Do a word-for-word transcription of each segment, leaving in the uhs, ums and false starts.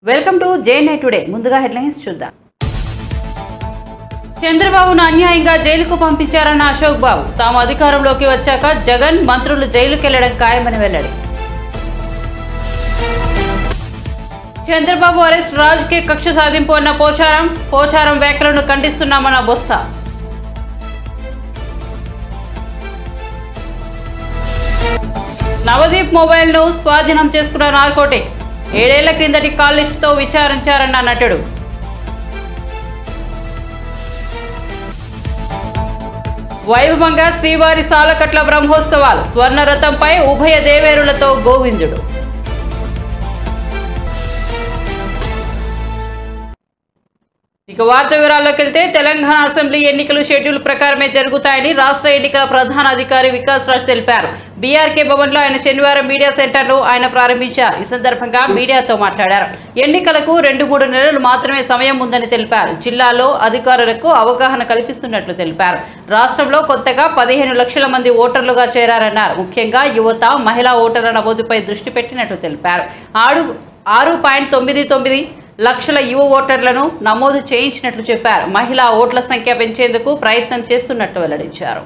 Welcome to J night today ముందుగా headlines చూద్దాం. చంద్రబాబును అన్యాయంగా జైలుకు పంపించారన్న అశోక్ బాబు. తాము అధికారంలోకి వచ్చాక జగన్ మంత్రులు జైలుకు వెళ్లడం ఖాయమని వెల్లడి. చంద్రబాబు అరెస్ట్ రాజకీయ కక్ష సాధింపు అన్న పోచారం. పోచారం వ్యాఖ్యలను ఖండిస్తున్నామన్న బొత్స. నవదీప్ మొబైల్ ను స్వాధీనం చేసుకున్న నార్కోటిక్స్. ఏడేళ్ల క్రిందటి కాల్ లిస్టుతో విచారించారన్న నటుడు. వైభవంగా శ్రీవారి సాలకట్ల బ్రహ్మోత్సవాలు. స్వర్ణరథంపై ఉభయ దేవేరులతో గోవిందుడు. ఇక వార్త వివరాల్లోకి వెళ్తే తెలంగాణ అసెంబ్లీ ఎన్నికలు షెడ్యూల్ ప్రకారమే జరుగుతాయని రాష్ట్ర ఎన్నికల ప్రధాన అధికారి వికాస్ రాజ్ తెలిపారు. బీఆర్కే భవన్ లో ఆయన శనివారం మీడియా సెంటర్ ను ఆయన ప్రారంభించారు. ఈ సందర్భంగా మీడియాతో మాట్లాడారు. ఎన్నికలకు రెండు మూడు నెలలు మాత్రమే సమయం ఉందని తెలిపారు. జిల్లాలో అధికారులకు అవగాహన కల్పిస్తున్నట్లు తెలిపారు. రాష్ట్రంలో కొత్తగా పదిహేను లక్షల మంది ఓటర్లుగా చేరారన్నారు. ముఖ్యంగా యువత, మహిళా ఓటర్ల నమోదుపై దృష్టి పెట్టినట్లు తెలిపారు. ఆరు ఆరు పాయింట్ తొమ్మిది తొమ్మిది లక్షల యువ ఓటర్లను నమోదు చేయించినట్లు చెప్పారు. మహిళా ఓట్ల సంఖ్య పెంచేందుకు ప్రయత్నం చేస్తున్నట్టు వెల్లడించారు.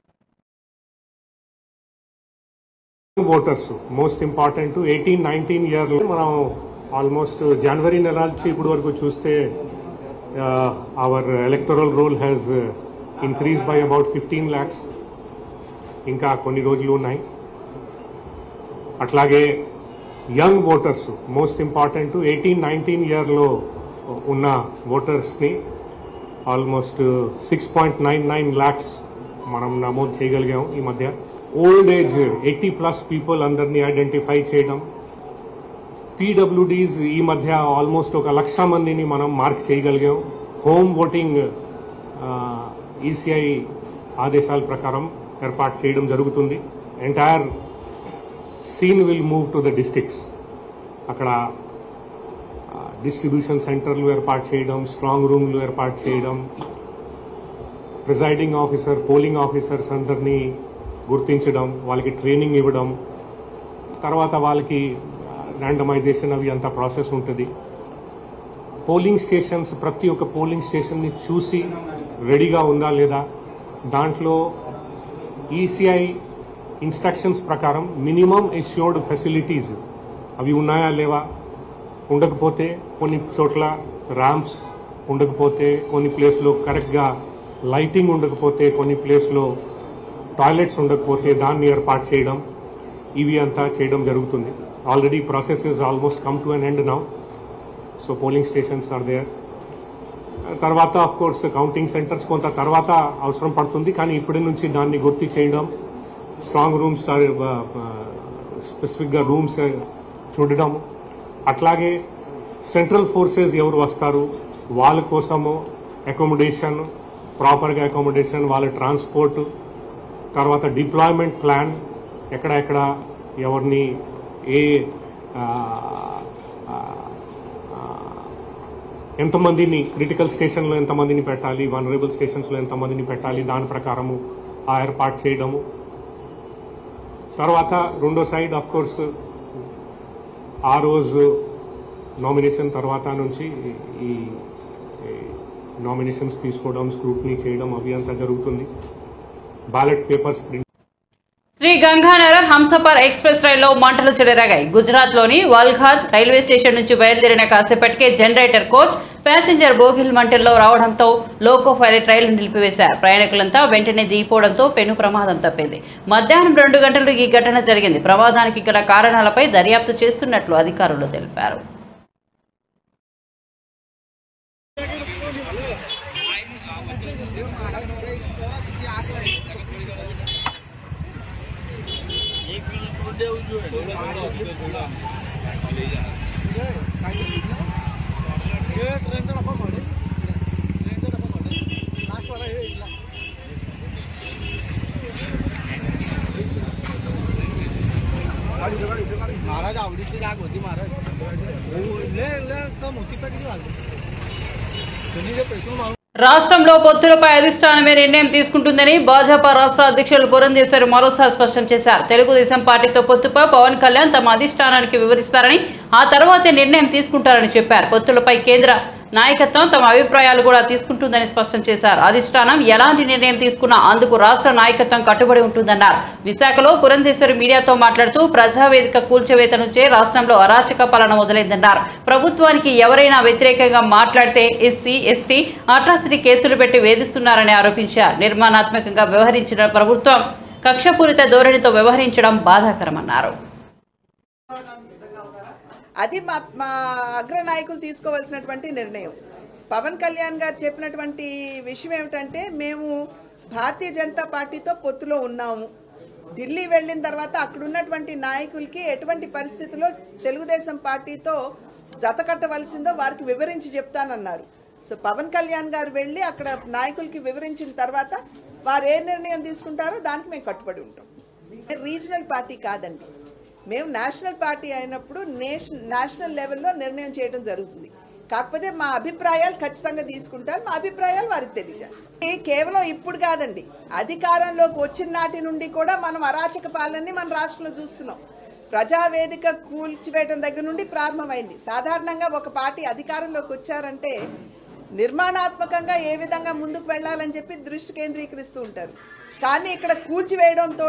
Voters most important eighteen nineteen ఇయర్లో మనం ఆల్మోస్ట్ జనవరి నెల నుంచి ఇప్పుడు వరకు చూస్తే our electoral roll has increase by about fifteen lakhs. ఇంకా కొన్ని రోజులు ఉన్నాయి. అట్లాగే young voters most important eighteen nineteen ఇయర్లో ఉన్న ఓటర్స్ని almost six point nine nine lakhs మనం నమోదు చేయగలిగాం ఈ మధ్య. Old age eighty plus people అందరినీ ఐడెంటిఫై చేయడం. పీడబ్ల్యూడీస్ ఈ మధ్య ఆల్మోస్ట్ ఒక లక్ష మందిని మనం మార్క్ చేయగలిగాం. హోమ్ ఓటింగ్ ఈసీఐ ఆదేశాల ప్రకారం ఏర్పాటు చేయడం జరుగుతుంది. Entire scene will move to the districts. అక్కడ డిస్ట్రిబ్యూషన్ సెంటర్లు ఏర్పాటు చేయడం, స్ట్రాంగ్ రూమ్లు ఏర్పాటు చేయడం, ప్రిజైడింగ్ ఆఫీసర్, పోలింగ్ ఆఫీసర్స్ అందరినీ గుర్తించడం, వాళ్ళకి ట్రైనింగ్ ఇవ్వడం, తర్వాత వాళ్ళకి ర్యాండమైజేషన్ అవి అంత ప్రాసెస్ ఉంటుంది. పోలింగ్ స్టేషన్స్ ప్రతి ఒక్క పోలింగ్ స్టేషన్ని చూసి రెడీగా ఉందా లేదా, దాంట్లో ఈసీఐ ఇన్స్ట్రక్షన్స్ ప్రకారం మినిమం ఎష్యూర్డ్ ఫెసిలిటీస్ అవి ఉన్నాయా లేవా, ఉండకపోతే కొన్ని చోట్ల ర్యాంప్స్ ఉండకపోతే, కొన్ని ప్లేస్లో కరెక్ట్గా లైటింగ్ ఉండకపోతే, కొన్ని ప్లేస్లో టాయిలెట్స్ ఉండకపోతే దాన్ని ఏర్పాటు చేయడం, ఇవి అంతా చేయడం జరుగుతుంది. Already process is almost come to an end now. So polling stations are there. తర్వాత ఆఫ్ కోర్స్ కౌంటింగ్ సెంటర్స్ కొంత తర్వాత అవసరం పడుతుంది, కానీ ఇప్పటి నుంచి దాన్ని గుర్తు చేయడం, స్ట్రాంగ్ రూమ్స్ స్పెసిఫిక్గా రూమ్స్ చూడడం, అట్లాగే సెంట్రల్ ఫోర్సెస్ ఎవరు వస్తారు వాళ్ళ కోసము అకామిడేషన్, ప్రాపర్గా అకామిడేషన్, వాళ్ళ ట్రాన్స్పోర్ట్, తర్వాత డిప్లాయ్మెంట్ ప్లాన్, ఎక్కడ ఎక్కడ ఎవరిని ఏ ఎంతమందిని క్రిటికల్ స్టేషన్లో ఎంతమందిని పెట్టాలి, వనరబుల్ స్టేషన్స్లో ఎంతమందిని పెట్టాలి, దాని ప్రకారము ఆ ఏర్పాటు చేయడము. తర్వాత రెండో సైడ్ ఆఫ్ కోర్స్ ఆ రోజు నామినేషన్ తర్వాత నుంచి ఈ నామినేషన్స్ తీసుకోవడం, స్క్రూటినీ చేయడం అవి అంతా జరుగుతుంది. Ballot papers print. Sri Ganganagar Humsafar express రైల్లో మంటలు చెలరేగాయి. గుజరాత్ లోని వల్ఘాద్ రైల్వే స్టేషన్ నుంచి బయలుదేరిన కాసేపటికే జనరేటర్ కోచ్, ప్యాసింజర్ బోగిల్ మంటల్లో రావడంతో లోకో పైలట్ రైలు నిలిపివేశారు. ప్రయాణికులంతా వెంటనే దిగిపోవడంతో పెను ప్రమాదం తప్పింది. మధ్యాహ్నం రెండు గంటలకు ఈ ఘటన జరిగింది. ప్రమాదానికి గల కారణాలపై దర్యాప్తు చేస్తున్నట్లు అధికారులు తెలిపారు. महाराज आवडीची जाग होती महाराज ले ले मोठी पेटी రాష్ట్రంలో పొత్తులపై అధిష్టానమే నిర్ణయం తీసుకుంటుందని భాజపా రాష్ట్ర అధ్యక్షులు పురంధేశ్వరి మరోసారి స్పష్టం చేశారు. తెలుగుదేశం పార్టీతో పొత్తుపై పవన్ కళ్యాణ్ తమ అధిష్టానానికి వివరిస్తారని, ఆ తర్వాతే నిర్ణయం తీసుకుంటారని చెప్పారు. పొత్తులపై కేంద్ర నాయకత్వం తమ అభిప్రాయాలు కూడా తీసుకుంటుందని స్పష్టం చేశారు. అధిష్టానం ఎలాంటి నిర్ణయం తీసుకున్నా అందుకు రాష్ట్ర నాయకత్వం కట్టుబడి ఉంటుందన్నారు. విశాఖలో పురంధేశ్వరి మీడియాతో మాట్లాడుతూ ప్రజావేదిక కూల్చివేత నుంచే రాష్ట్రంలో అరాచక పాలన మొదలైందన్నారు. ప్రభుత్వానికి ఎవరైనా వ్యతిరేకంగా మాట్లాడితే ఎస్సీ ఎస్టీ అట్రాసిటీ కేసులు పెట్టి వేధిస్తున్నారని ఆరోపించారు. నిర్మాణాత్మకంగా వ్యవహరించిన ప్రభుత్వం కక్షపూరిత ధోరణితో వ్యవహరించడం బాధాకరమన్నారు. అది మా మా అగ్రనాయకులు తీసుకోవాల్సినటువంటి నిర్ణయం. పవన్ కళ్యాణ్ గారు చెప్పినటువంటి విషయం ఏమిటంటే, మేము భారతీయ జనతా పార్టీతో పొత్తులో ఉన్నాము. ఢిల్లీ వెళ్ళిన తర్వాత అక్కడ ఉన్నటువంటి నాయకులకి ఎటువంటి పరిస్థితుల్లో తెలుగుదేశం పార్టీతో జత కట్టవలసిందో వారికి వివరించి చెప్తానన్నారు. సో పవన్ కళ్యాణ్ గారు వెళ్ళి అక్కడ నాయకులకి వివరించిన తర్వాత వారు ఏ నిర్ణయం తీసుకుంటారో దానికి మేము కట్టుబడి ఉంటాం. రీజనల్ పార్టీ కాదండి, మేము నేషనల్ పార్టీ అయినప్పుడు నేషన్ నేషనల్ లెవెల్లో నిర్ణయం చేయడం జరుగుతుంది. కాకపోతే మా అభిప్రాయాలు ఖచ్చితంగా తీసుకుంటారు, మా అభిప్రాయాలు వారికి తెలియజేస్తాం. కేవలం ఇప్పుడు కాదండి, అధికారంలోకి వచ్చిన నాటి నుండి కూడా మనం అరాచక పాలనని మన రాష్ట్రంలో చూస్తున్నాం. ప్రజావేదిక కూల్చివేయడం దగ్గర నుండి ప్రారంభమైంది. సాధారణంగా ఒక పార్టీ అధికారంలోకి వచ్చారంటే నిర్మాణాత్మకంగా ఏ విధంగా ముందుకు వెళ్ళాలని చెప్పి దృష్టి కేంద్రీకరిస్తూ ఉంటారు. కానీ ఇక్కడ కూల్చివేయడంతో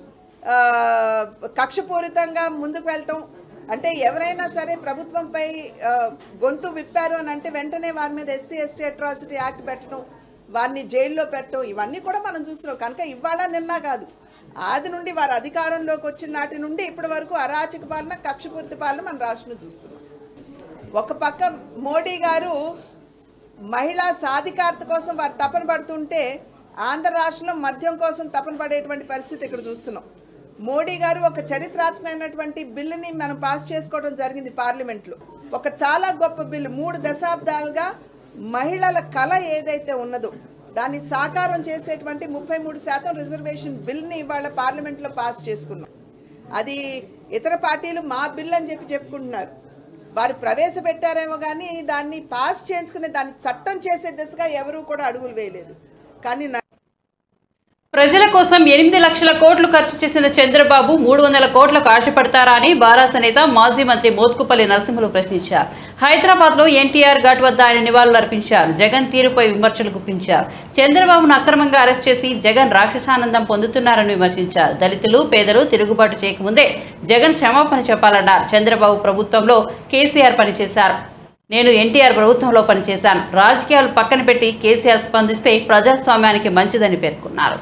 కక్షపూరితంగా ముందుకు వెళ్ళటం అంటే, ఎవరైనా సరే ప్రభుత్వంపై గొంతు విప్పారు అని అంటే వెంటనే వారి మీద ఎస్సీ ఎస్టీ అట్రాసిటీ యాక్ట్ పెట్టడం, వారిని జైల్లో పెట్టడం, ఇవన్నీ కూడా మనం చూస్తున్నాం. కనుక ఇవాళ నిన్న కాదు, ఆది నుండి వారు అధికారంలోకి వచ్చిన నాటి నుండి ఇప్పటి వరకు అరాచక పాలన, కక్షపూరిత పాలన మన రాష్ట్రంలో చూస్తున్నాం. ఒక పక్క మోడీ గారు మహిళా సాధికారత కోసం వారు తపన పడుతుంటే, ఆంధ్ర రాష్ట్రంలో మద్యం కోసం తపన పడేటువంటి పరిస్థితి ఇక్కడ చూస్తున్నాం. మోడీ గారు ఒక చరిత్రాత్మకమైనటువంటి బిల్లుని మనం పాస్ చేసుకోవడం జరిగింది పార్లమెంట్లో. ఒక చాలా గొప్ప బిల్లు, మూడు దశాబ్దాలుగా మహిళల కళ ఏదైతే ఉన్నదో దాన్ని సాకారం చేసేటువంటి ముప్పై మూడు శాతం రిజర్వేషన్ బిల్ని ఇవాళ పార్లమెంట్లో పాస్ చేసుకున్నాం. అది ఇతర పార్టీలు మా బిల్ అని చెప్పి చెప్పుకుంటున్నారు. వారు ప్రవేశపెట్టారేమో కానీ దాన్ని పాస్ చేయించుకునే, దాన్ని చట్టం చేసే దిశగా ఎవరూ కూడా అడుగులు వేయలేదు. కానీ ప్రజల కోసం ఎనిమిది లక్షల కోట్లు ఖర్చు చేసిన చంద్రబాబు మూడు వందల కోట్లకు ఆశపడతారా అని బారాస నేత మాజీ మంత్రి మోత్కుపల్లి నరసింహులు ప్రశ్నించారు. హైదరాబాద్ లో ఎన్టీఆర్ ఘాట్ వద్ద ఆయన నివాళులు అర్పించారు. జగన్ తీరుపై విమర్శలు గుప్పించారు. చంద్రబాబును అక్రమంగా అరెస్ట్ చేసి జగన్ రాక్షసానందం పొందుతున్నారని విమర్శించారు. దళితులు పేదలు తిరుగుబాటు చేయకముందే జగన్ క్షమాపణ చెప్పాలన్నారు. చంద్రబాబు ప్రభుత్వంలో కేసీఆర్ పనిచేశారు, నేను ఎన్టీఆర్ ప్రభుత్వంలో పనిచేశాను. రాజకీయాలు పక్కన పెట్టి కేసీఆర్ స్పందిస్తే ప్రజాస్వామ్యానికి మంచిదని పేర్కొన్నారు.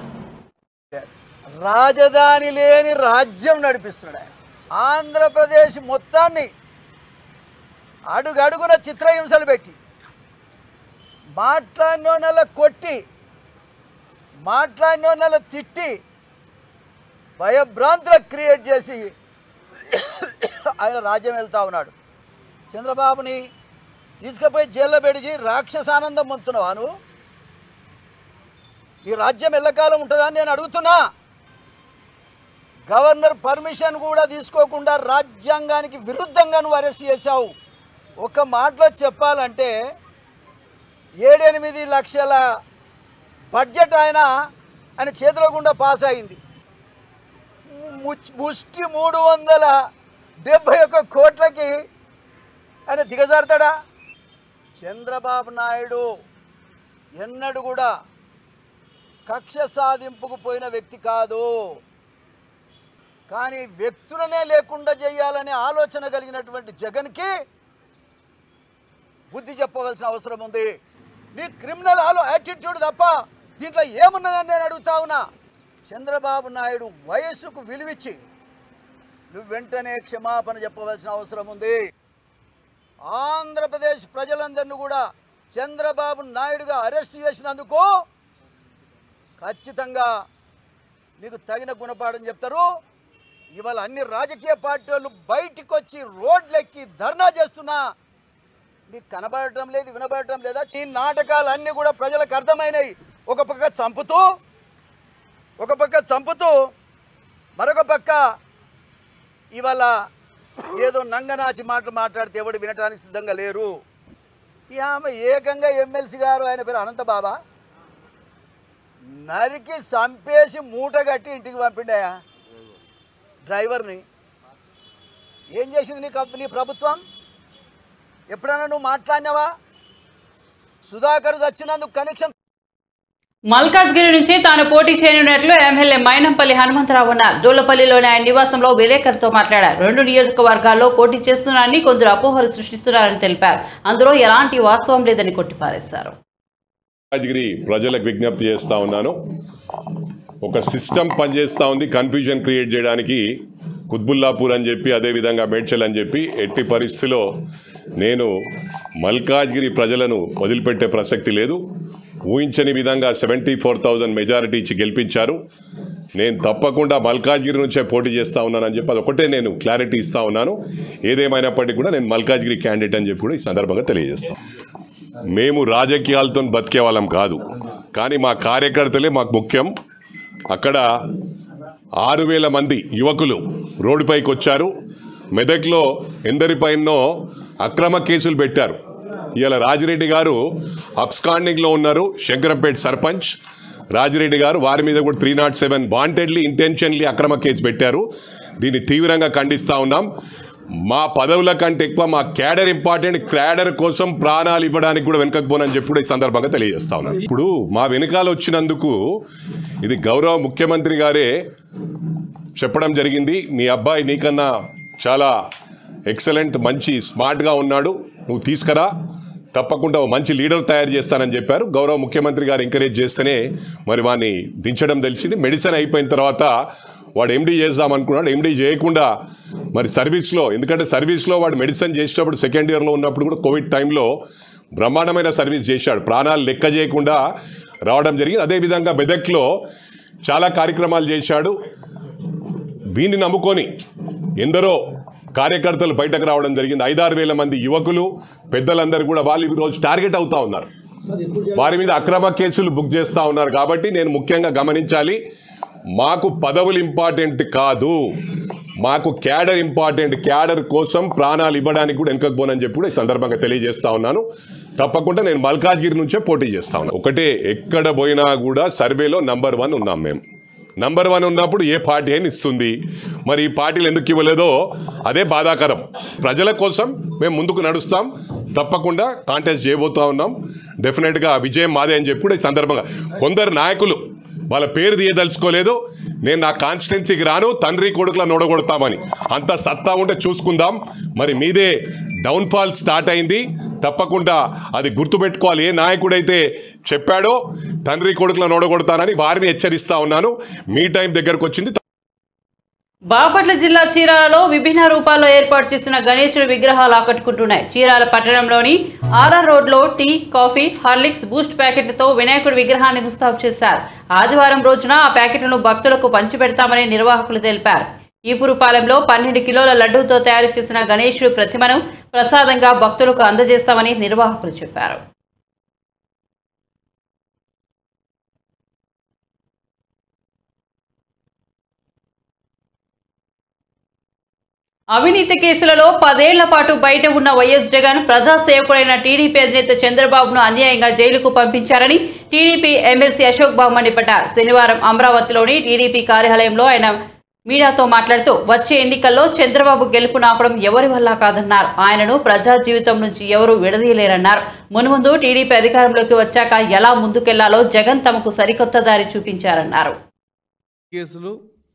రాజధాని లేని రాజ్యం నడిపిస్తున్నాడు. ఆంధ్రప్రదేశ్ మొత్తాన్ని అడుగడుగున చిత్రహింసలు పెట్టి, మాట్లాడినో నెల కొట్టి, మాట్లాడినో నెల తిట్టి, భయభ్రాంతులకు క్రియేట్ చేసి ఆయన రాజ్యం వెళ్తా ఉన్నాడు. చంద్రబాబుని తీసుకుపోయి జైల్లో పెడిచి రాక్షసానందం పొందుతున్నావా నువ్వు? ఈ రాజ్యం ఎల్లకాలం ఉంటుందా అని నేను అడుగుతున్నా. గవర్నర్ పర్మిషన్ కూడా తీసుకోకుండా రాజ్యాంగానికి విరుద్ధంగా నువ్వు అరెస్ట్ చేశావు. ఒక మాటలో చెప్పాలంటే ఏడెనిమిది లక్షల బడ్జెట్ ఆయన ఆయన చేతిలో గుండా పాస్ అయింది. ముష్టి మూడు వందల డెబ్బై ఒక్క కోట్లకి ఆయన దిగజారుతాడా? చంద్రబాబు నాయుడు ఎన్నడూ కూడా కక్ష సాధింపుకు పోయిన వ్యక్తి కాదు. కానీ వ్యక్తులనే లేకుండా చేయాలనే ఆలోచన కలిగినటువంటి జగన్కి బుద్ధి చెప్పవలసిన అవసరం ఉంది. నీ క్రిమినల్ ఆలో యాటిట్యూడ్ తప్ప దీంట్లో ఏమున్నదని నేను అడుగుతా ఉన్నా. చంద్రబాబు నాయుడు వయస్సుకు విలువిచ్చి నువ్వు వెంటనే క్షమాపణ చెప్పవలసిన అవసరం ఉంది. ఆంధ్రప్రదేశ్ ప్రజలందరినీ కూడా చంద్రబాబు నాయుడుగా అరెస్ట్ చేసినందుకు ఖచ్చితంగా నీకు తగిన గుణపాఠం చెప్తారు. ఇవాళ అన్ని రాజకీయ పార్టీలు బయటికి వచ్చి రోడ్లెక్కి ధర్నా చేస్తున్నా నీకు కనబడటం లేదు, వినబడటం లేదా? ఈ నాటకాలన్నీ కూడా ప్రజలకు అర్థమైనవి. ఒక పక్క చంపుతూ ఒక పక్క చంపుతూ మరొక పక్క ఇవాళ ఏదో నంగనాచి మాటలు మాట్లాడితే ఎవడు వినటానికి సిద్ధంగా లేరు. ఈ ఆమె ఏకంగా ఎమ్మెల్సీ గారు ఆయన పేరు అనంత బాబా నరికి చంపేసి మూట కట్టి ఇంటికి పంపిండాయా డ్రైవర్ని. ఏం చేసింది నీ కంపెనీ ప్రభుత్వం? ఎప్పుడైనా నువ్వు మాట్లాడినావా? సుధాకర్ చచ్చినందుకు కనెక్షన్. మల్కాజ్గిరి నుంచి తాను పోటీ చేయనున్నట్లు ఎమ్మెల్యే మైనంపల్లి హనుమంతరావు అన్నారు. దూళ్లపల్లిలోని ఆయన నివాసంలో విలేకరులతో మాట్లాడారు. రెండు నియోజకవర్గాల్లో పోటీ చేస్తున్నారని కొందరు అపోహలు సృష్టిస్తున్నారని తెలిపారు. అందులో ఎలాంటి వాస్తవం లేదని కొట్టిపారేశారు. మల్కాజ్గిరి ప్రజలకు విజ్ఞప్తి చేస్తా ఉన్నాను. ఒక సిస్టమ్ పనిచేస్తూ ఉంది కన్ఫ్యూజన్ క్రియేట్ చేయడానికి. కుత్బుల్లాపూర్ అని చెప్పి అదేవిధంగా మేడ్చల్ అని చెప్పి ఎట్టి పరిస్థితిలో నేను మల్కాజ్గిరి ప్రజలను వదిలిపెట్టే ప్రసక్తి లేదు. ఊహించని విధంగా సెవెంటీ ఫోర్ థౌజండ్ మెజారిటీ ఇచ్చి గెలిపించారు. నేను తప్పకుండా మల్కాజ్గిరి నుంచే పోటీ చేస్తూ ఉన్నానని చెప్పి అదొకటే నేను క్లారిటీ ఇస్తూ ఉన్నాను. ఏదేమైనప్పటికీ కూడా నేను మల్కాజ్గిరి క్యాండిడేట్ అని చెప్పి కూడా ఈ సందర్భంగా తెలియజేస్తాను. మేము రాజకీయాలతో బతికే వాళ్ళం కాదు, కానీ మా కార్యకర్తలే మాకు ముఖ్యం. అక్కడ ఆరు వేల మంది యువకులు రోడ్డుపైకి వచ్చారు. మెదక్లో ఎందరిపైనో అక్రమ కేసులు పెట్టారు. ఇవాళ రాజిరెడ్డి గారు అబ్స్కాండింగ్లో ఉన్నారు. శంకరంపేట సర్పంచ్ రాజిరెడ్డి గారు, వారి మీద కూడా three nought seven wantedly intentionally అక్రమ కేసు పెట్టారు. దీన్ని తీవ్రంగా ఖండిస్తూ ఉన్నాం. మా పదవుల కంటే ఎక్కువ మా క్యాడర్ ఇంపార్టెంట్. క్యాడర్ కోసం ప్రాణాలు ఇవ్వడానికి కూడా వెనుకపోనని చెప్పి కూడా ఈ సందర్భంగా తెలియజేస్తా ఉన్నాను. ఇప్పుడు మా వెనుకాల వచ్చినందుకు ఇది గౌరవ ముఖ్యమంత్రి గారే చెప్పడం జరిగింది. మీ అబ్బాయి నీకన్నా చాలా ఎక్సలెంట్, మంచి స్మార్ట్గా ఉన్నాడు, నువ్వు తీసుకురా, తప్పకుండా మంచి లీడర్ తయారు చేస్తానని చెప్పారు. గౌరవ ముఖ్యమంత్రి గారు ఎంకరేజ్ చేస్తేనే మరి వాడిని దించడం తెలిసింది. మెడిసిన్ అయిపోయిన తర్వాత వాడు ఎండీ చేద్దాం అనుకున్నాడు. ఎండీ చేయకుండా మరి సర్వీస్లో, ఎందుకంటే సర్వీస్లో వాడు మెడిసిన్ చేసేటప్పుడు సెకండ్ ఇయర్లో ఉన్నప్పుడు కూడా కోవిడ్ టైంలో బ్రహ్మాండమైన సర్వీస్ చేశాడు. ప్రాణాలు లెక్క చేయకుండా రావడం జరిగింది. అదేవిధంగా మెదక్లో చాలా కార్యక్రమాలు చేశాడు. వీడిని నమ్ముకొని ఎందరో కార్యకర్తలు బయటకు రావడం జరిగింది. ఐదారు వేల మంది యువకులు పెద్దలందరూ కూడా వాళ్ళు ఈరోజు టార్గెట్ అవుతూ ఉన్నారు. వారి మీద అక్రమ కేసులు బుక్ చేస్తూ ఉన్నారు. కాబట్టి నేను ముఖ్యంగా గమనించాలి, మాకు పదవులు ఇంపార్టెంట్ కాదు, మాకు క్యాడర్ ఇంపార్టెంట్. క్యాడర్ కోసం ప్రాణాలు ఇవ్వడానికి కూడా వెనకపోనని చెప్పి కూడా ఈ సందర్భంగా తెలియజేస్తా ఉన్నాను. తప్పకుండా నేను మల్కాజ్గిరి నుంచే పోటీ చేస్తా ఉన్నాను. ఒకటే, ఎక్కడ పోయినా కూడా సర్వేలో నంబర్ వన్ ఉన్నాం. మేము నంబర్ వన్ ఉన్నప్పుడు ఏ పార్టీ అయినా ఇస్తుంది. మరి ఈ పార్టీలు ఎందుకు ఇవ్వలేదో అదే బాధాకరం. ప్రజల కోసం మేము ముందుకు నడుస్తాం, తప్పకుండా కాంటెస్ట్ చేయబోతూ ఉన్నాం. డెఫినెట్గా విజయం మాదే అని చెప్పి కూడా ఈ సందర్భంగా కొందరు నాయకులు వాళ్ళ పేరు తీయదలుచుకోలేదు. నేను నా కాన్స్టిట్యున్సీకి రాను, తండ్రి కొడుకులను నోడగొడతామని. అంత సత్తా ఉంటే చూసుకుందాం. మరి మీదే డౌన్ఫాల్ స్టార్ట్ అయింది. తప్పకుండా అది గుర్తుపెట్టుకోవాలి. ఏ నాయకుడైతే చెప్పాడో తండ్రి కొడుకులను నోడగొడతానని వారిని హెచ్చరిస్తా ఉన్నాను. మీ టైం దగ్గరకు వచ్చింది. బాపట్ల జిల్లా చీరాలలో విభిన్న రూపాల్లో ఏర్పాటు చేసిన గణేశుడి విగ్రహాలు ఆకట్టుకుంటున్నాయి. చీరాల పట్టణంలోని ఆర్ఆర్ రోడ్లో టీ, కాఫీ, హార్లిక్స్, బూస్ట్ ప్యాకెట్లతో వినాయకుడి విగ్రహాన్ని ముస్తాబు చేశారు. ఆదివారం రోజున ఆ ప్యాకెట్లను భక్తులకు పంచిపెడతామని నిర్వాహకులు తెలిపారు. ఈపురుపాలెంలో పన్నెండు కిలోల లడ్డూతో తయారు చేసిన గణేశుడి ప్రతిమను ప్రసాదంగా భక్తులకు అందజేస్తామని నిర్వాహకులు చెప్పారు. అవినీతి కేసులలో పదేళ్ల పాటు బయట ఉన్న వైఎస్ జగన్ ప్రజాసేవకుడైన టీడీపీ అధినేత చంద్రబాబును అన్యాయంగా జైలుకు పంపించారని టీడీపీ ఎమ్మెల్సీ అశోక్ బాబు మండిపడ్డారు. శనివారం అమరావతిలోని టీడీపీ కార్యాలయంలో ఆయన మీడియాతో మాట్లాడుతూ వచ్చే ఎన్నికల్లో చంద్రబాబు గెలుపు నాపడం ఎవరి వల్ల కాదన్నారు. ఆయనను ప్రజా జీవితం నుంచి ఎవరూ విడదీయలేరన్నారు. మున్ముందు టీడీపీ అధికారంలోకి వచ్చాక ఎలా ముందుకెళ్లాలో జగన్ తమకు సరికొత్త దారి చూపించారన్నారు. కేసులు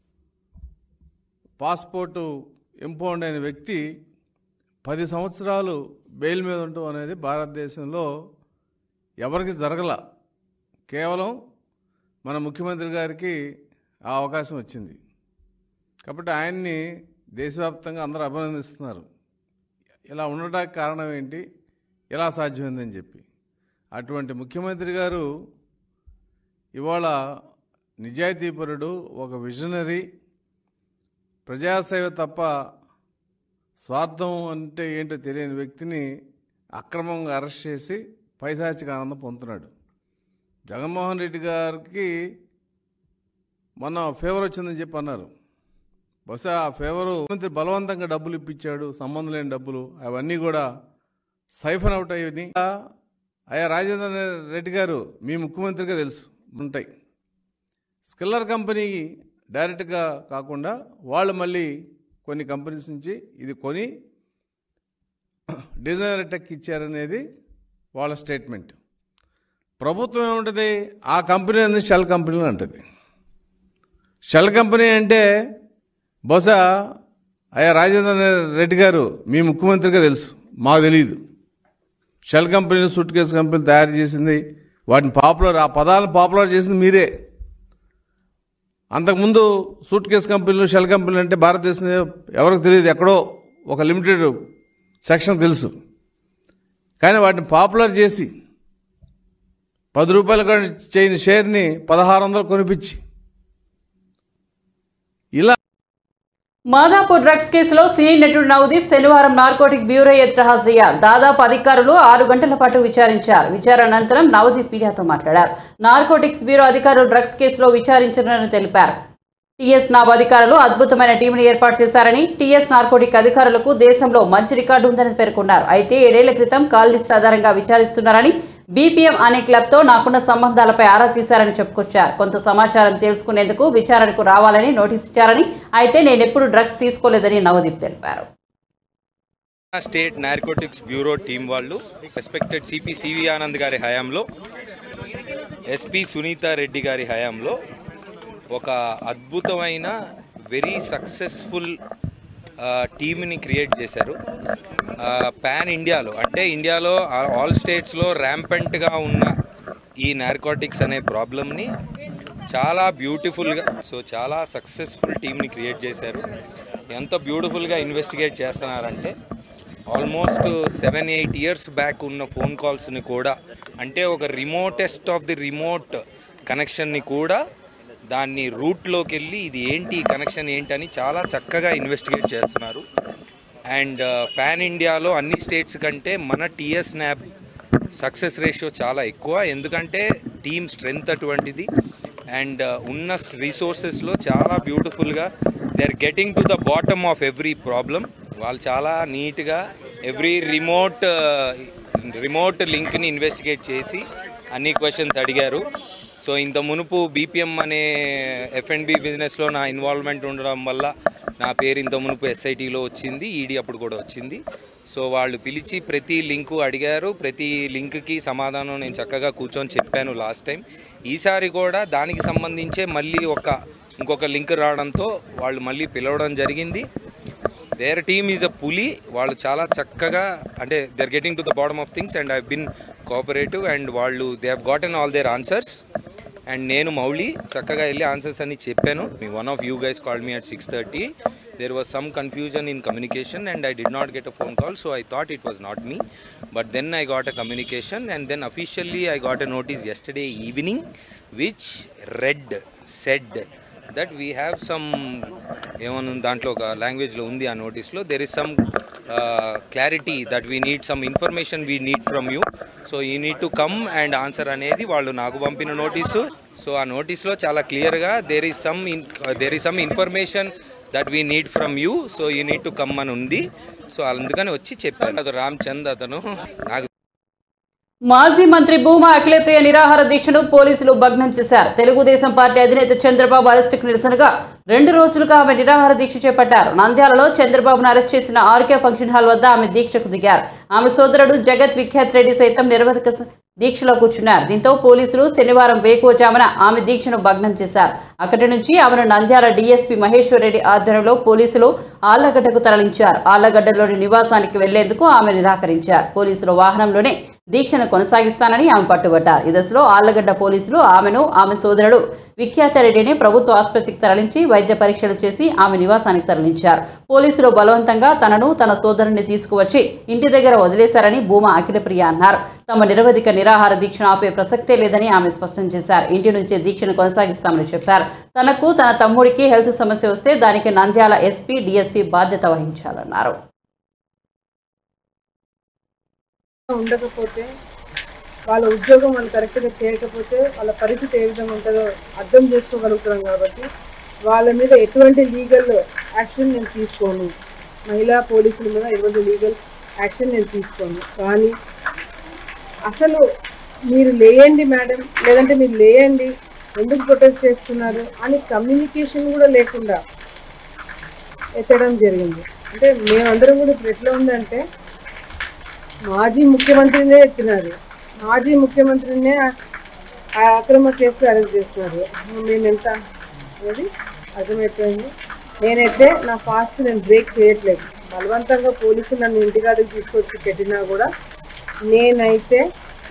పాస్పోర్టు ఇంపౌండ్ అయిన వ్యక్తి పది సంవత్సరాలు బెయిల్ మీద ఉండటం అనేది భారతదేశంలో ఎవరికి జరగల. కేవలం మన ముఖ్యమంత్రి గారికి ఆ అవకాశం వచ్చింది కాబట్టి ఆయన్ని దేశవ్యాప్తంగా అందరూ అభినందిస్తున్నారు. ఇలా ఉండడానికి కారణం ఏంటి, ఎలా సాధ్యమైందని చెప్పి. అటువంటి ముఖ్యమంత్రి గారు ఇవాళ నిజాయితీపరుడు, ఒక విజనరీ, ప్రజాసేవ తప్ప స్వార్థం అంటే ఏంటో తెలియని వ్యక్తిని అక్రమంగా అరెస్ట్ చేసి పైశాచిక ఆనందం పొందుతున్నాడు. జగన్మోహన్ రెడ్డి గారికి మొన్న ఫేవర్ వచ్చిందని చెప్పి అన్నారు. బహుశా ఆ ఫేవరు మంత్రి బలవంతంగా డబ్బులు ఇప్పించాడు, సంబంధం లేని డబ్బులు, అవన్నీ కూడా సైఫన్ అవుట్ అయ్యి అయ్యా రాజేంద్ర రెడ్డి గారు మీ ముఖ్యమంత్రిగా తెలుసు ఉంటాయి. స్కిల్లర్ కంపెనీకి డైరెక్ట్గా కాకుండా వాళ్ళు మళ్ళీ కొన్ని కంపెనీస్ నుంచి ఇది కొని డిజైనర్ టెక్ ఇచ్చారనేది వాళ్ళ స్టేట్మెంట్. ప్రభుత్వం ఏముంటుంది, ఆ కంపెనీ అనేది షెల్ కంపెనీలు అంటుంది. షెల్ కంపెనీ అంటే బహుశా అయ్యా రాజేంద్ర రెడ్డి గారు మీ ముఖ్యమంత్రిగా తెలుసు, మాకు తెలియదు. షెల్ కంపెనీలు సూట్ కేసు కంపెనీలు తయారు చేసింది, వాటిని పాపులర్ ఆ పదాలను పాపులర్ చేసింది మీరే. అంతకుముందు సూట్ కేసు కంపెనీలు షెల్ కంపెనీలు అంటే భారతదేశం ఎవరికి తెలియదు, ఎక్కడో ఒక లిమిటెడ్ సెక్షన్ తెలుసు. కానీ వాటిని పాపులర్ చేసి పది రూపాయలు చేయని షేర్ని పదహారు వందలు కొనిపించి ఇలా. మాదాపూర్ డ్రగ్స్ కేసులో సినీ నటుడు నవదీప్ శనివారం నార్కోటిక్ బ్యూరో ఎదుట హాజరయ్యారు. దాదాపు అధికారులు ఆరు గంటల పాటు విచారించారు. విచారణ అనంతరం నవదీప్ మీడియాతో మాట్లాడారు. నార్కోటిక్స్ బ్యూరో అధికారులు డ్రగ్స్ కేసులో విచారించారని తెలిపారు. టీఎస్ నాబ్ అధికారులు అద్భుతమైన టీంను ఏర్పాటు చేశారని, టీఎస్ నార్కోటిక్ అధికారులకు దేశంలో మంచి రికార్డు ఉందని పేర్కొన్నారు. అయితే ఏడేళ్ల క్రితం కాల్ లిస్ట్ ఆధారంగా విచారిస్తున్నారని, బీపీఎం అనే క్లబ్తో నాకున్న సంబంధాలపై ఆరా తీశారని చెప్పుకొచ్చారు. కొంత సమాచారం తెలుసుకునేందుకు విచారణకు రావాలని నోటీస్ ఇచ్చారని, అయితే నేనెప్పుడు డ్రగ్స్ తీసుకోలేదని నవదీప్ తెలిపారు. స్టేట్ నార్కోటిక్స్ బ్యూరో టీం వాళ్ళు రెస్పెక్టెడ్ సిపి సివి ఆనంద్ గారి హయాంలో, ఎస్పీ సునీతా రెడ్డి గారి హయాంలో ఒక అద్భుతమైన వెరీ సక్సెస్ఫుల్ టీమ్ని క్రియేట్ చేశారు. పాన్ ఇండియాలో అంటే ఇండియాలో ఆల్ స్టేట్స్లో ర్యాంపెంట్గా ఉన్న ఈ నార్కోటిక్స్ అనే ప్రాబ్లమ్ని చాలా బ్యూటిఫుల్గా సో చాలా సక్సెస్ఫుల్ టీమ్ని క్రియేట్ చేశారు. ఎంత బ్యూటిఫుల్గా ఇన్వెస్టిగేట్ చేస్తున్నారంటే almost seven eight years back ఉన్న ఫోన్ కాల్స్ని కూడా, అంటే ఒక రిమోటెస్ట్ ఆఫ్ ది రిమోట్ కనెక్షన్ని కూడా దాన్ని రూట్లోకి వెళ్ళి ఇది ఏంటి కనెక్షన్ ఏంటని చాలా చక్కగా ఇన్వెస్టిగేట్ చేస్తున్నారు. అండ్ పాన్ ఇండియాలో అన్ని స్టేట్స్ కంటే మన టీఎస్ న్యాబ్ సక్సెస్ రేషియో చాలా ఎక్కువ, ఎందుకంటే టీమ్ స్ట్రెంగ్త్ అటువంటిది. అండ్ ఉన్న రిసోర్సెస్లో చాలా బ్యూటిఫుల్గా they are getting to the bottom of every problem. వాళ్ళు చాలా నీట్గా ఎవ్రీ రిమోట్ రిమోట్ లింక్ని ఇన్వెస్టిగేట్ చేసి అన్ని క్వశ్చన్స్ అడిగారు. సో ఇంత మునుపు బీపీఎం అనే ఎఫ్ అండ్ బి బిజినెస్లో నా ఇన్వాల్వ్మెంట్ ఉండడం వల్ల నా పేరు ఇంత మునుపు ఎస్ఐటీలో వచ్చింది, ఈడీ అప్పుడు కూడా వచ్చింది. సో వాళ్ళు పిలిచి ప్రతి లింకు అడిగారు, ప్రతి లింక్కి సమాధానం నేను చక్కగా కూర్చొని చెప్పాను లాస్ట్ టైం. ఈసారి కూడా దానికి సంబంధించే మళ్ళీ ఒక ఇంకొక లింక్ రావడంతో వాళ్ళు మళ్ళీ పిలవడం జరిగింది. దేర్ టీమ్ ఈజ్ అ పులి, వాళ్ళు చాలా చక్కగా అంటే they are getting to the bottom of things and I been cooperative and వాళ్ళు they have gotten all their answers. And నేను మౌలి చక్కగా వెళ్ళి ఆన్సర్స్ అన్ని చెప్పాను. మీ one of you guys called me at six thirty. There was some confusion in communication and I did not get a phone call, so I thought it was not me. But then I got a communication and then officially I got a notice yesterday evening which read said that we have some ఏమన్నా దాంట్లో ఒక లాంగ్వేజ్లో ఉంది ఆ నోటీస్లో, there is some clarity that we need some information we need from you, so you need to come and answer అనేది వాళ్ళు నాకు పంపిన నోటీసు. సో ఆ నోటీస్లో చాలా క్లియర్గా there is some there is some information that we need from you, so you need to come అని ఉంది. సో అందుకని వచ్చి చెప్పాను. అది రామ్ చంద్ అతను నాకు. మాజీ మంత్రి భూమా అఖిలప్రియ నిరాహార దీక్షను పోలీసులు భగ్నం చేశారు. తెలుగుదేశం పార్టీ అధినేత చంద్రబాబు అరెస్టుకు నిరసనగా రెండు రోజులుగా ఆమె నిరాహార దీక్ష చేపట్టారు. నంద్యాలలో చంద్రబాబును అరెస్ట్ చేసిన ఆర్కే ఫంక్షన్ హాల్ వద్ద ఆమె దీక్షకు దిగారు. ఆమె సోదరుడు జగత్ విఖ్యాత్ రెడ్డి సైతం నిరవధిక దీక్షలో కూర్చున్నారు. దీంతో పోలీసులు శనివారం వేకువజామున ఆమె దీక్షను భగ్నం చేశారు. అక్కడి నుంచి ఆమెను నంద్యాల డీఎస్పీ మహేశ్వర్ రెడ్డి ఆధ్వర్యంలో పోలీసులు ఆళ్లగడ్డకు తరలించారు. ఆళ్లగడ్డలోని నివాసానికి వెళ్లేందుకు ఆమె నిరాకరించారు. పోలీసుల వాహనంలోనే దీక్షను కొనసాగిస్తానని ఆమె పట్టుబట్టారు. ఈ దశలో ఆళ్లగడ్డ పోలీసులు ఆమెను ఆమె సోదరుడు విఖ్యాతరెడ్డిని ప్రభుత్వ ఆసుపత్రికి తరలించి వైద్య పరీక్షలు చేసి ఆమె నివాసానికి తరలించారు. పోలీసులు బలవంతంగా తనను తన సోదరుడిని తీసుకువచ్చి ఇంటి దగ్గర వదిలేశారని భూమా అఖిలప్రియ అన్నారు. తమ నిరవధిక నిరాహార దీక్షను ఆపే ప్రసక్తే లేదని ఆమె స్పష్టం చేశారు. ఇంటి నుంచే దీక్షను కొనసాగిస్తామని చెప్పారు. తనకు తన తమ్ముడికి హెల్త్ సమస్య వస్తే దానికి నంద్యాల ఎస్పీ డీఎస్పీ బాధ్యత వహించాలన్నారు. ఉండకపోతే వాళ్ళ ఉద్యోగం వాళ్ళు కరెక్ట్గా చేయకపోతే వాళ్ళ పరిస్థితి ఏ విధంగా ఉంటుందో అర్థం చేసుకోగలుగుతున్నాం. కాబట్టి వాళ్ళ మీద ఎటువంటి లీగల్ యాక్షన్ నేను తీసుకోను. మహిళా పోలీసుల మీద ఈరోజు లీగల్ యాక్షన్ నేను తీసుకోను. కానీ అసలు మీరు లేయండి మేడం, లేదంటే మీరు లేయండి, ఎందుకు ప్రొటెస్ట్ చేస్తున్నారు అని కమ్యూనికేషన్ కూడా లేకుండా ఎత్తడం జరిగింది. అంటే మేమందరం కూడా ఇప్పుడు ఎట్లా ఉందంటే మాజీ ముఖ్యమంత్రినే ఎత్తినారు, మాజీ ముఖ్యమంత్రినే ఆ అక్రమ కేసులు అరెస్ట్ చేస్తున్నారు. మేము ఎంత అనేది అర్థమైపోయింది. నేనైతే నా ఫాస్ట్ నేను బ్రేక్ చేయట్లేదు. బలవంతంగా పోలీసులు నన్ను ఇంటికాడికి తీసుకొచ్చి పెట్టినా కూడా నేనైతే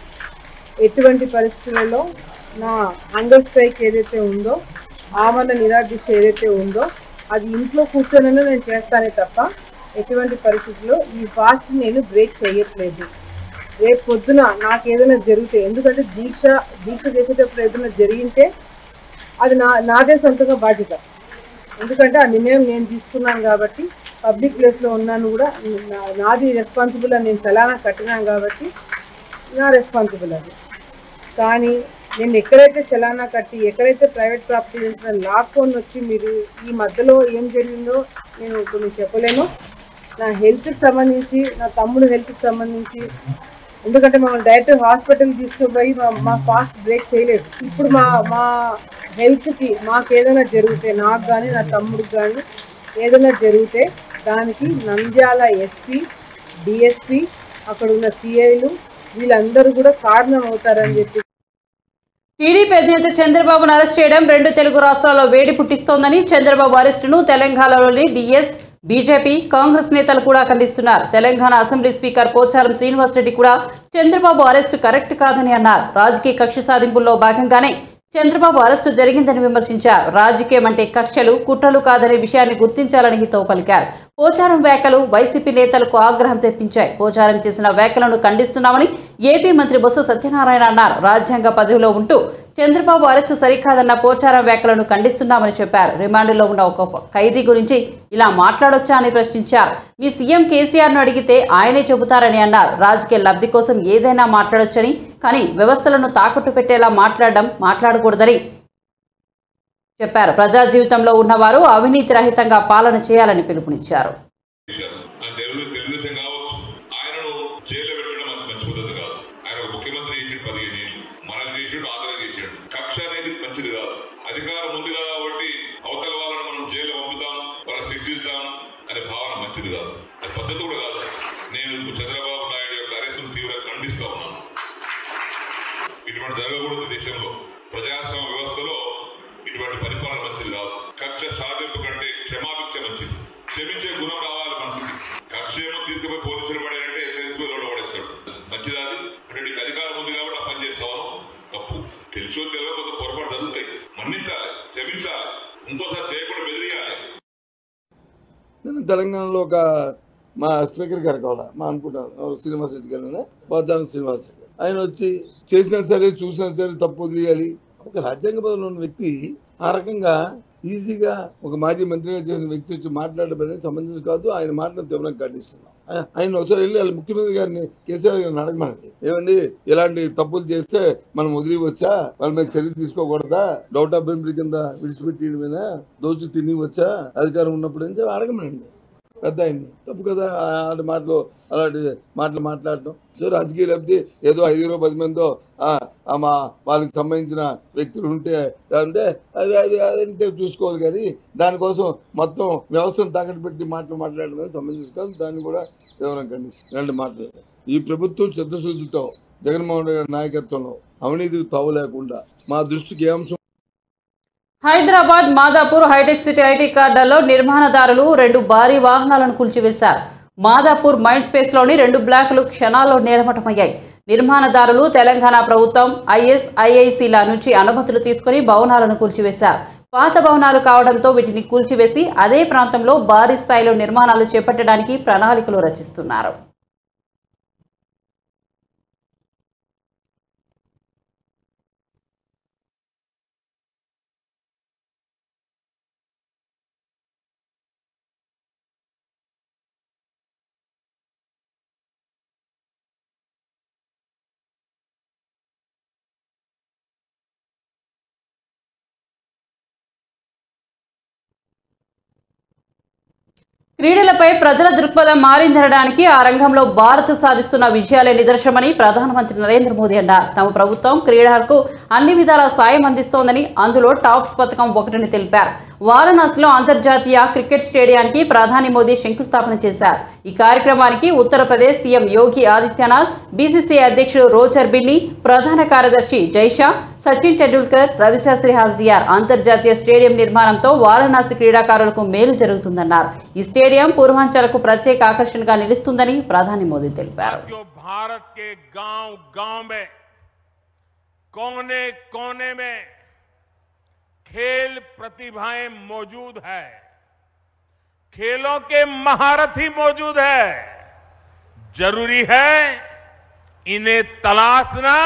ఎటువంటి పరిస్థితులలో నా హంగర్ స్ట్రైక్ ఏదైతే ఉందో, ఆమరణ నిరాదీక్ష ఏదైతే ఉందో అది ఇంట్లో కూర్చొనైనా నేను చేస్తానే తప్ప ఎటువంటి పరిస్థితుల్లో ఈ ఫాస్ట్ నేను బ్రేక్ చేయట్లేదు. రేపు పొద్దున నాకు ఏదైనా జరిగితే, ఎందుకంటే దీక్ష దీక్ష చేసేటప్పుడు ఏదైనా జరిగితే అది నా నాదే సొంతంగా బాధ్యత. ఎందుకంటే ఆ నిర్ణయం నేను తీసుకున్నాను కాబట్టి, పబ్లిక్ ప్లేస్లో ఉన్నాను కూడా, నాది రెస్పాన్సిబుల్ అని నేను చలానా కట్టినాను కాబట్టి నా రెస్పాన్సిబుల్ అది. కానీ నేను ఎక్కడైతే చలానా కట్టి ఎక్కడైతే ప్రైవేట్ ప్రాపర్టీ చేసిన లాక్కొని వచ్చి మీరు ఈ మధ్యలో ఏం జరిగిందో నేను ఇప్పుడు చెప్పలేను. నా హెల్త్కి సంబంధించి, నా తమ్ముడు హెల్త్కి సంబంధించి, ఎందుకంటే మమ్మల్ని డైరెక్ట్ హాస్పిటల్ తీసుకుపోయి మా మా ఫాస్ట్ బ్రేక్ చేయలేదు. ఇప్పుడు మా మా హెల్త్కి మాకు ఏదైనా జరిగితే, నాకు కానీ నా తమ్ముడికి కానీ ఏదైనా జరిగితే దానికి నంద్యాల ఎస్పీ, డిఎస్పీ, అక్కడ ఉన్న సిఐలు వీళ్ళందరూ కూడా కారణం అవుతారని చెప్పి టీడీపీ అధినేత చంద్రబాబును అరెస్ట్ చేయడం రెండు తెలుగు రాష్ట్రాల్లో వేడి పుట్టిస్తోందని చంద్రబాబు అరెస్టును తెలంగాణలోని బీఎస్ బీజేపీ కాంగ్రెస్ నేతలు కూడా ఖండిస్తున్నారు. తెలంగాణ అసెంబ్లీ స్పీకర్ పోచారం శ్రీనివాసరెడ్డి కూడా చంద్రబాబు అరెస్టు కరెక్ట్ కాదని అన్నారు. రాజకీయ కక్ష సాధింపుల్లో భాగంగానే చంద్రబాబు అరెస్టు జరిగిందని విమర్శించారు. రాజకీయం అంటే కక్షలు, కుట్రలు కాదనే విషయాన్ని గుర్తించాలని హితవు పలికారు. పోచారం వ్యాఖ్యలు వైసీపీ నేతలకు ఆగ్రహం తెప్పించాయి. పోచారం చేసిన వ్యాఖ్యలను ఖండిస్తున్నామని ఏపీ మంత్రి బొత్స సత్యనారాయణ అన్నారు. రాజ్యాంగ పదవిలో ఉంటూ చంద్రబాబు అరెస్టు సరికాదన్న పోచారం వ్యాఖ్యలను ఖండిస్తున్నామని చెప్పారు. రిమాండ్లో ఉన్న ఒక ఖైదీ గురించి ఇలా మాట్లాడొచ్చా అని ప్రశ్నించారు. మీ సీఎం కేసీఆర్ను అడిగితే ఆయనే చెబుతారని అన్నారు. రాజకీయ లబ్ధి కోసం ఏదైనా మాట్లాడొచ్చని, కానీ వ్యవస్థలను తాకట్టు పెట్టేలా మాట్లాడడం మాట్లాడకూడదని చెప్పారు. ప్రజా జీవితంలో ఉన్నవారు అవినీతి రహితంగా పాలన చేయాలని పిలుపునిచ్చారు. అధికారం ఉంది కాబట్టి అవతల వాళ్ళని మనం జైలు పంపుతాం, వాళ్ళని శిక్షిస్తాం అనే భావన మంచిది కాదు, అది పద్ధతి కూడా కాదు. నేను చంద్రబాబు నాయుడు యొక్క అరెస్టును తీవ్రంగా ఖండిస్తా ఉన్నాను. ఇటువంటి జరగకూడదు. దేశంలో ప్రజాస్వామ్య వ్యవస్థలో ఇటువంటి పరిపాలన మంచిది కాదు. కక్ష సాధింపు కంటే క్షమాభిక్ష మంచిది. క్షమించే గుణం రావాలి మనిషికి. కక్ష ఏమో తీసుకుపోయి పోలీసులు పడారంటే రోడ్డు పడేస్తాడు. మంచిది అది. అంటే నీకు అధికారం ఉంది కాబట్టి ఆ పని చేస్తావు, తప్పు. తెలుసో తెలియదు కొంత పొరపాటు జరుగుతాయి, మన్నించాలి, క్షమించాలి, ఇంకోసారి చేయకుండా బెదిరియాలి. నేను తెలంగాణలో ఒక మా స్పీకర్ గారు కావాలా మా అనుకుంటాను శ్రీనివాస్ రెడ్డి గారు, పోచారం శ్రీనివాస్ రెడ్డి గారు, ఆయన వచ్చి చేసినా సరే చూసినా సరే తప్పు వదిలేయాలి. ఒక రాజ్యాంగ పదవిలో ఉన్న వ్యక్తి ఆ రకంగా ఈజీగా ఒక మాజీ మంత్రిగా చేసిన వ్యక్తి వచ్చి మాట్లాడడం అనేది సంబంధించి కాదు. ఆయన మాటను తీవ్రంగా ఖండిస్తున్నాం. ఆయన ఒకసారి వెళ్ళి వాళ్ళ ముఖ్యమంత్రి గారిని కేసీఆర్ గారిని అడగమనండి, ఏమండి ఇలాంటి తప్పులు చేస్తే మనం వదిలివచ్చా, వాళ్ళ మీద చర్య తీసుకోకూడదా, డౌట్ ఆఫ్ బెనిఫిట్ కింద విడిచిపెట్టి మీద దోచు తిని వచ్చా అధికారం ఉన్నప్పుడు అని చెప్పి అడగమనండి. పెద్ద అయింది తప్పు కదా అలాంటి మాటలు అలాంటి మాటలు మాట్లాడటం. సో రాజకీయ లబ్ధి ఏదో ఐదుగురో పది మందో మా వాళ్ళకి సంబంధించిన వ్యక్తులు ఉంటే అంటే అది అది అదంటే చూసుకోవాలి. కానీ దానికోసం మొత్తం వ్యవస్థను తాకట్టు పెట్టి మాటలు మాట్లాడడం సంబంధించి కాదు. దాన్ని కూడా ఎవరైనా ఖండిస్తుంది. ఇలాంటి మాటలు ఈ ప్రభుత్వం చిత్తశుద్ధితో జగన్మోహన్ రెడ్డి గారి నాయకత్వంలో అవినీతికి తావు లేకుండా మా దృష్టికి ఏ అంశం. Hyderabad Madhapur hitech city IT కార్డుల్లో నిర్మాణదారులు రెండు భారీ వాహనాలను కూల్చివేశారు. మాదాపూర్ మైండ్ స్పేస్ లోని రెండు బ్లాకులు క్షణాల్లో నేలమట్టమయ్యాయి. నిర్మాణదారులు తెలంగాణ ప్రభుత్వం ఐఎస్ ఐఐసిల నుంచి అనుమతులు తీసుకుని భవనాలను కూల్చివేశారు. పాత భవనాలు కావడంతో వీటిని కూల్చివేసి అదే ప్రాంతంలో భారీ స్థాయిలో నిర్మాణాలు చేపట్టడానికి ప్రణాళికలు రచిస్తున్నారు. క్రీడలపై ప్రజల దృక్పథం మారిందనడానికి ఆ రంగంలో భారత్ సాధిస్తున్న విజయాలే నిదర్శనమని ప్రధానమంత్రి నరేంద్ర మోదీ అన్నారు. తమ ప్రభుత్వం క్రీడలకు అన్ని విధాల సాయం అందిస్తోందని, అందులో టాప్స్ పథకం ఒకటని తెలిపారు. వారణాసిలో అంతర్జాతీయ క్రికెట్ స్టేడియానికి ప్రధాని మోదీ శంకుస్థాపన చేశారు. ఈ కార్యక్రమానికి ఉత్తరప్రదేశ్ సీఎం యోగి ఆదిత్యనాథ్, బీసీసీఐ అధ్యక్షుడు రోజర్ బిన్ని, ప్రధాన కార్యదర్శి జైషా, సచిన్ టెండూల్కర్, రవిశాస్త్రి హాజరయ్యారు. అంతర్జాతీయ స్టేడియం నిర్మాణంతో వారణాసి క్రీడాకారులకు మేలు జరుగుతుందన్నారు. ఈ స్టేడియం పూర్వాంచలకు ప్రత్యేక ఆకర్షణగా నిలుస్తుందని ప్రధాని మోదీ తెలిపారు. भारत के गांव गांव में कोने कोने में खेल प्रतिभाएं मौजूद है, खेलों के महारथी मौजूद है। जरूरी है इन्हें तलाशना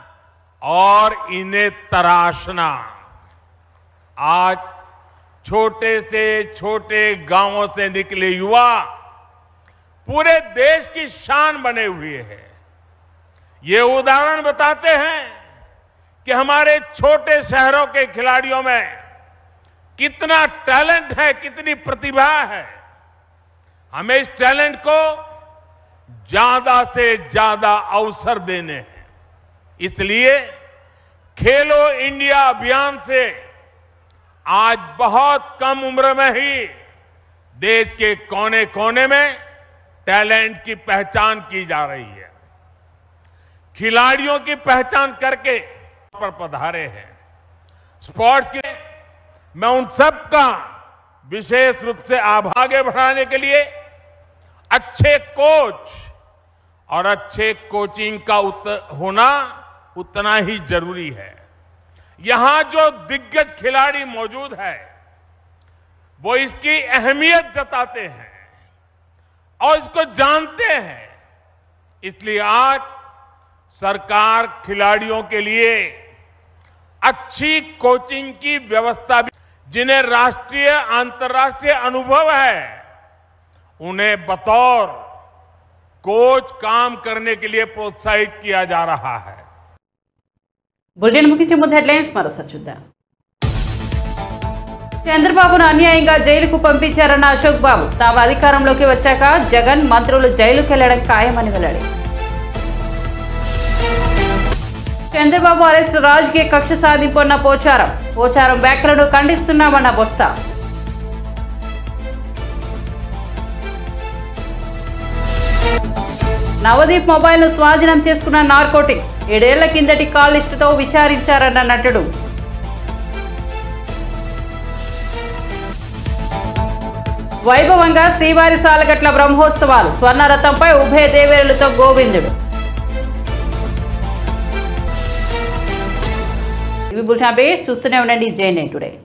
और इन्हें तराशना। आज छोटे से छोटे गांवों से निकले युवा पूरे देश की शान बने हुए हैं। ये उदाहरण बताते हैं कि हमारे छोटे शहरों के खिलाड़ियों में कितना टैलेंट है, कितनी प्रतिभा है। हमें इस टैलेंट को ज्यादा से ज्यादा अवसर देने हैं। इसलिए खेलो इंडिया अभियान से आज बहुत कम उम्र में ही देश के कोने कोने में टैलेंट की पहचान की जा रही है। खिलाड़ियों की पहचान करके पर पधारे हैं। स्पोर्ट्स के मैं उन सब का विशेष रूप से आगे बढ़ाने के लिए अच्छे कोच और अच्छे कोचिंग का उत, होना उतना ही जरूरी है। यहां जो दिग्गज खिलाड़ी मौजूद है वो इसकी अहमियत जताते हैं और इसको जानते हैं। इसलिए आज सरकार खिलाड़ियों के लिए अच्छी कोचिंग की व्यवस्था भी, जिन्हें राष्ट्रीय अंतर्राष्ट्रीय अनुभव है, उन्हें बतौर कोच काम करने के लिए प्रोत्साहित किया जा रहा है। బులెటిన్ ముగించే ముందు హెడ్లైన్స్ మరోసారి చూద్దాం. చంద్రబాబును అన్యాయంగా జైలుకు పంపించారన్న అశోక్ బాబు, తాము అధికారంలోకి వచ్చాక జగన్ మంత్రులు జైలుకు వెళ్లడం ఖాయమని వెల్లడి. చంద్రబాబు అరెస్టు రాజకీయ కక్ష సాధింపు అన్న పోచారం, పోచారం వ్యాఖ్యలను ఖండిస్తున్నామన్న బొత్స. నవదీప్ మొబైల్ ను స్వాధీనం చేసుకున్న నార్కోటిక్స్, ఏడేళ్ల కిందటి కాల్ లిస్టుతో విచారించారన్న నటుడు. వైభవంగా శ్రీవారి సాలగట్ల బ్రహ్మోత్సవాలు, స్వర్ణరథంపై ఉభయ దేవేరులతో గోవిందుడు. ఇవి బులెటిన్ అప్డేట్స్, చూస్తూనే ఉండండి జే నైన్ టుడే.